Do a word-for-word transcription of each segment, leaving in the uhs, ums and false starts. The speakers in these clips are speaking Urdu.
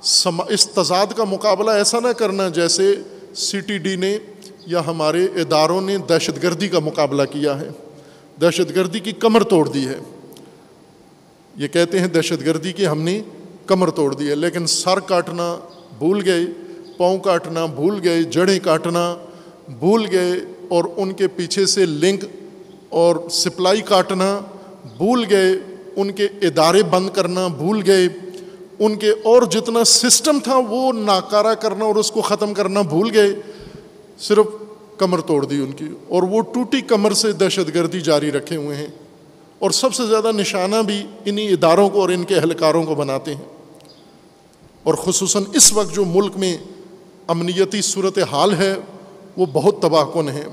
اس تضاد کا مقابلہ ایسا نہ کرنا جیسے سی ٹی ڈی نے یا ہمارے اداروں نے دہشت گردی کا مقابلہ کیا ہے، دہشت گردی کی کمر توڑ دی ہے. یہ کہتے ہیں دہشت گردی کی ہم نے کمر توڑ دی ہے، لیکن سر کاٹنا بھول گئے، پاؤں کاٹنا بھول گئے، جڑیں کاٹنا بھول گئے، اور ان کے پیچھے سے لنک اور سپلائی کاٹنا بھول گئے، ان کے ادارے بند کرنا بھول گئے، ان کے اور جتنا سسٹم تھا وہ ناکارہ کرنا اور اس کو ختم کرنا بھول گئے، صرف کمر توڑ دی ان کی، اور وہ ٹوٹی کمر سے دہشت گردی جاری رکھے ہوئے ہیں، اور سب سے زیادہ نشانہ بھی انہی اداروں کو اور ان کے اہلکاروں کو بناتے ہیں. اور خصوصاً اس وقت جو ملک میں امنیتی صورتحال ہے وہ بہت تباہ کن ہے.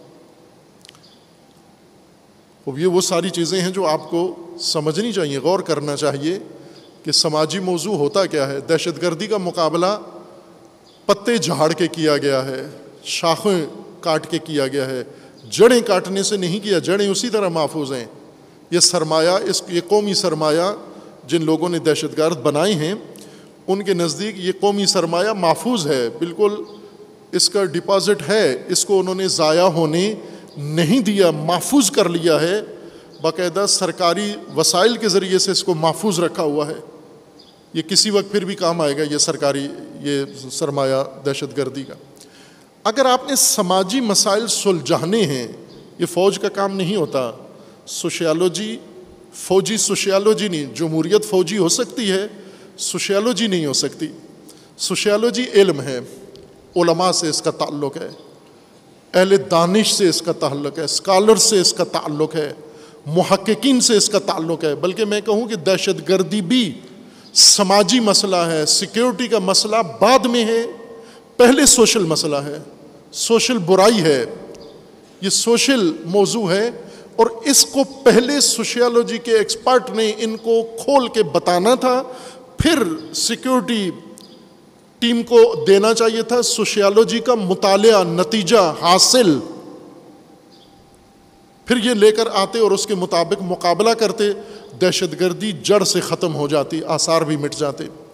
اب یہ وہ ساری چیزیں ہیں جو آپ کو سمجھنی چاہیے، غور کرنا چاہیے کہ سماجی موضوع ہوتا کیا ہے. دہشت گردی کا مقابلہ پتے جھاڑ کے کیا گیا ہے، شاخیں کاٹ کے کیا گیا ہے، جڑیں کاٹنے سے نہیں کیا، جڑیں اسی طرح محفوظ ہیں. یہ سرمایہ، اس یہ قومی سرمایہ جن لوگوں نے دہشت گرد بنائے ہیں ان کے نزدیک یہ قومی سرمایہ محفوظ ہے، بالکل اس کا ڈپازٹ ہے، اس کو انہوں نے ضائع ہونے نہیں دیا، محفوظ کر لیا ہے، باقاعدہ سرکاری وسائل کے ذریعے سے اس کو محفوظ رکھا ہوا ہے. یہ کسی وقت پھر بھی کام آئے گا، یہ سرکاری یہ سرمایہ دہشت گردی کا. اگر آپ نے سماجی مسائل سلجھانے ہیں، یہ فوج کا کام نہیں ہوتا. سوشیالوجی فوجی سوشیالوجی نہیں، جمہوریت فوجی ہو سکتی ہے، سوشیالوجی نہیں ہو سکتی. سوشیالوجی علم ہے، علماء سے اس کا تعلق ہے، اہل دانش سے اس کا تعلق ہے، اسکالر سے اس کا تعلق ہے، محققین سے اس کا تعلق ہے. بلکہ میں کہوں کہ دہشت گردی بھی سماجی مسئلہ ہے، سیکیورٹی کا مسئلہ بعد میں ہے، پہلے سوشل مسئلہ ہے، سوشل برائی ہے، یہ سوشل موضوع ہے. اور اس کو پہلے سوشیالوجی کے ایکسپرٹ نے ان کو کھول کے بتانا تھا، پھر سیکیورٹی ٹیم کو دینا چاہیے تھا سوشیالوجی کا مطالعہ، نتیجہ حاصل، پھر یہ لے کر آتے اور اس کے مطابق مقابلہ کرتے، دہشت گردی جڑ سے ختم ہو جاتی، آثار بھی مٹ جاتے.